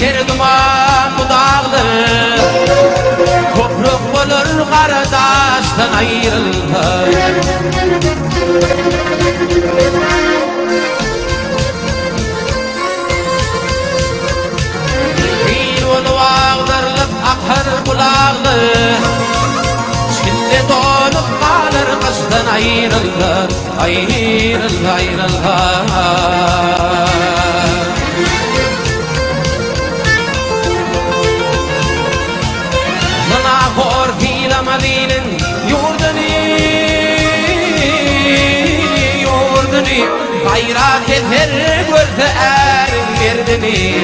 ter duman bu dağlar Topruk olur kardeşten ayrılır Bir olu ağlarlık akar bulağlar Çille donup kalır kıştan ayrılır Ayrılır ayrılır Hor filam alinin yurdunu Bayrak eter görse erin verdini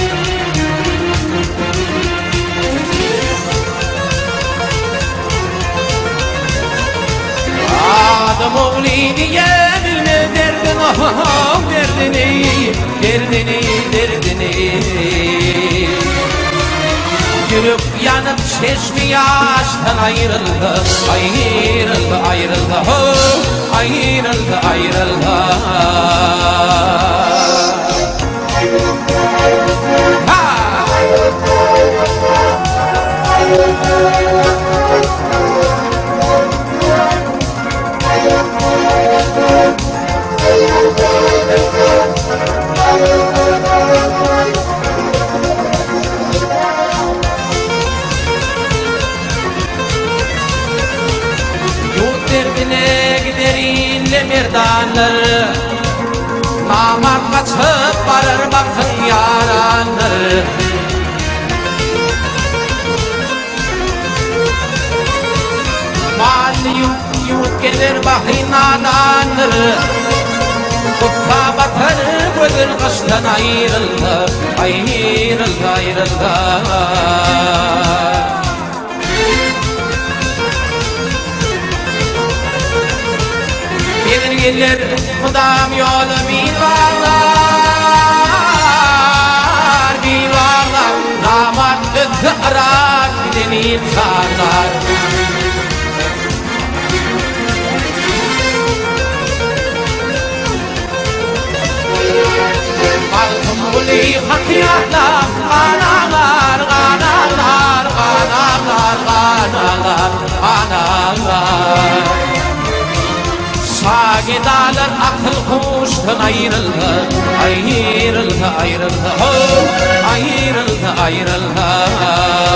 Adam oğlu diye bilmez derdini Yürüp yanıp çeşmi yaştan ayrıldı Ayrıldı Derdine giderinle merdanlar Namart kaçıp varır bakın yaranlar Mal yurt gelir bakın nadanlar Kuffa batır gözün kıştan ayrıldı Ayrıldı Gelir kudam yolu bir bağlar Damat ıtırak gideni sarlar Altın buli hakiyatlar Analar Sagidalar akıl kuştan ayrıldı Ayrıldı